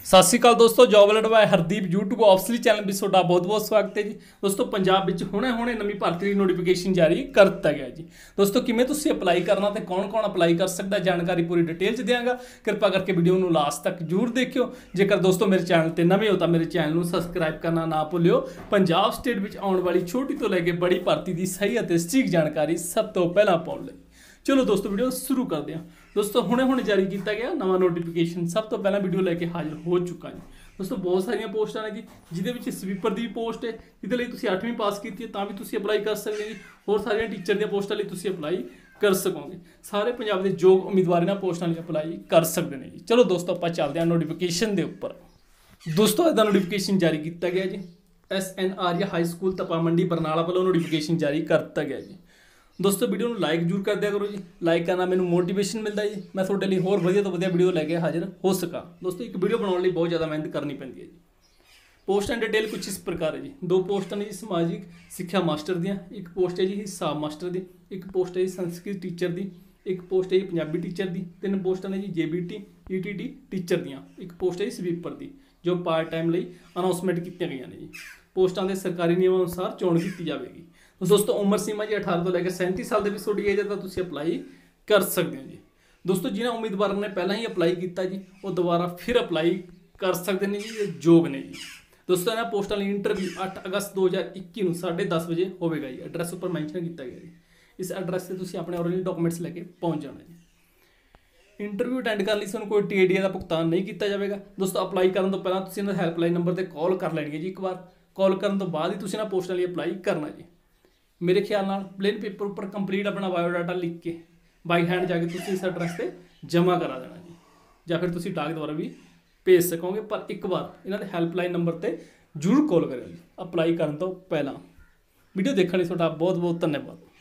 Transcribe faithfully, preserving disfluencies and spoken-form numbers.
सत श्री अकाल दोस्तों, job alert by Hardeep YouTube official channel भी ਤੁਹਾਡਾ बहुत बहुत स्वागत है जी। दोस्तों पंजाब ਵਿੱਚ ਹੁਣੇ ਹੁਣੇ ਨਵੀਂ ਭਰਤੀ ਦੀ ਨੋਟੀਫਿਕੇਸ਼ਨ ਜਾਰੀ ਕਰ ਦਿੱਤਾ ਗਿਆ ਜੀ। ਦੋਸਤੋ ਕਿਵੇਂ ਤੁਸੀਂ ਅਪਲਾਈ ਕਰਨਾ ਤੇ ਕੌਣ ਕੌਣ ਅਪਲਾਈ ਕਰ ਸਕਦਾ ਜਾਣਕਾਰੀ ਪੂਰੀ ਡਿਟੇਲ ਚ ਦਿਆਂਗਾ। ਕਿਰਪਾ ਕਰਕੇ ਵੀਡੀਓ ਨੂੰ ਲਾਸਟ ਤੱਕ ਜ਼ਰੂਰ ਦੇਖਿਓ। ਜੇਕਰ ਦੋਸਤੋ ਮੇਰੇ ਚੈਨਲ ਤੇ ਨਵੇਂ ਹੋ ਤਾਂ ਮੇਰੇ ਚੈਨਲ ਨੂੰ ਸਬਸਕ੍ਰਾਈਬ ਕਰਨਾ ਨਾ ਭੁੱਲਿਓ। ਪੰਜਾਬ ਸਟੇਟ ਵਿੱਚ ਆਉਣ ਵਾਲੀ ਛੋਟੀ ਤੋਂ ਲੈ ਕੇ ਬੜੀ ਭਰਤੀ ਦੀ ਸਹੀ ਅਤੇ ਸਟੀਕ ਜਾਣਕਾਰੀ ਸਭ ਤੋਂ ਪਹਿਲਾਂ ਪਾਉਣ ਲਈ चलो दोस्तों वीडियो शुरू करते हैं। दोस्तों हुणे हुणे जारी किया गया नवा नोटिफिकेशन सब तो पहला वीडियो लेके हाजिर हो चुका जी। दोस्तों बहुत सारिया पोस्टां ने जी जिहदे स्वीपर की पोस्ट है जिहदे लई तुसीं अठवीं पास की है तां भी तुसीं अप्लाई कर सकते जी। होर सारिया टीचर दी पोस्टां लई तुसीं अप्लाई कर सकोगे। सारे पंजाब के योग उम्मीदवार इन्हां पोस्टां लई अप्लाई कर सकते हैं जी। चलो दोस्तों आपां चलदे हां नोटिफिकेशन के उपर। दोस्तों इसका नोटिफिकेशन जारी किया गया जी। S N Arya high school Tapa Mandi Barnala वालों नोटिफिकेशन जारी कर दिता गया जी। दोस्तों वीडियो में लाइक जरूर कर दिया करो जी। लाइक करना मैंने मोटिवेशन मिलता है जी। मैं थोड़े लिए होर वधिया तो वधिया वीडियो लैके हाजिर हो सका। दोस्तों एक वीडियो बनाने लिए बहुत ज़्यादा मेहनत करनी पैंती है जी। पोस्ट एंड डिटेल कुछ इस प्रकार है जी। दो पोस्टां ने जी समाजिक सिक्ख्या मास्टर दियाँ, एक पोस्ट है जी हिसाब मास्टर दी, एक पोस्ट है जी संस्कृत टीचर दी, एक पोस्ट है जी पंजाबी टीचर दी, तीन पोस्टां ने जी J B T E T T teacher दियाँ, एक पोस्ट है जी स्वीपर दी जो पार्ट टाइम ਲਈ अनाउंसमेंट की गई ने जी। पोस्टां के सरकारी नियमों अनुसार चोण की जाएगी। तो दोस्तों उम्र सीमा जी अठारह तो लैके सैंती साल के बीच थोड़ी एज है तो तुम अप्लाई कर सकते हो जी। दोस्तों जिन्हें उम्मीदवार ने पहला ही अप्लाई किया जी वो दोबारा फिर अप्लाई कर सकते हैं जी। ये योग ने जी। दोस्तों इन्होंने पोस्टां लिए इंटरव्यू अठ अगस्त दो हज़ार इक्की में साढ़े दस बजे होगा जी। एड्रैस उपर मैंशन किया गया जी। इस एड्रैस से तुम अपने ओरिजिनल डॉक्यूमेंट्स लेके पहुँच जाना जी। इंटरव्यू अटेंड करने लिए तुहानूं कोई टी ए डी का भुगतान नहीं किया जाएगा। दोस्तों अप्लाई करने तो पहला तुसीं इन्हां हैल्पलाइन नंबर पर कॉल कर लैनी है जी। एक बार कॉल करने तो बाद ही तुसीं इन्हां पोस्टां लिए अप्लाई करना जी। मेरे ख्याल नाल प्लेन पेपर उपर कंप्लीट अपना बायोडाटा लिख के बाई हैंड जाके तुसीं इस एड्रैस से जमा करा देना जी, या फिर तुसीं डाक द्वारा भी भेज सकोगे। पर एक बार इन्हां दे हैल्पलाइन नंबर पर जरूर कॉल करियो जी अप्लाई करने तो पहला। वीडियो देखने लिए तुहाडा बहुत बहुत धन्यवाद।